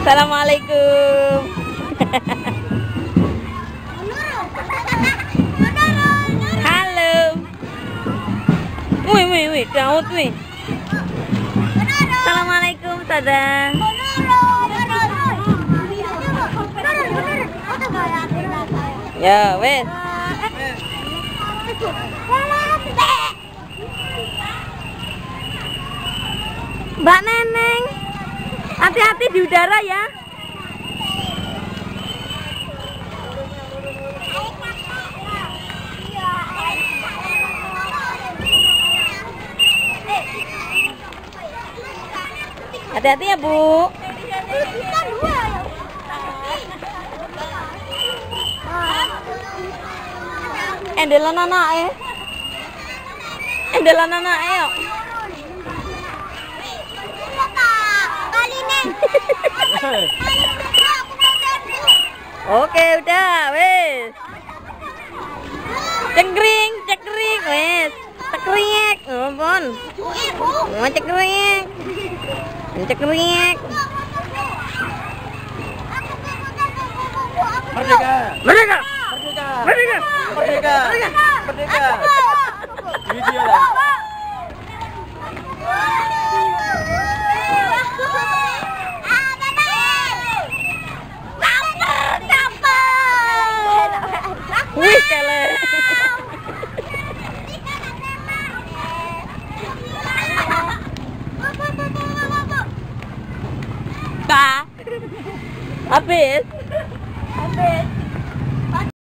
Assalamualaikum. Halo. Wih, daun wih. Assalamualaikum, Sada. Ya, wes. Mbak Neneng, hati-hati di udara ya. Hati-hati ya, Bu. Endelan anake. Endelan anake yo. Oke, udah, wes. Cekring, wes. Cekriek, ampun. Mau cekriek. Cekriek. Merdeka! Merdeka! Merdeka! Merdeka! Merdeka! Merdeka! Video lah. Wih, kele. Habis.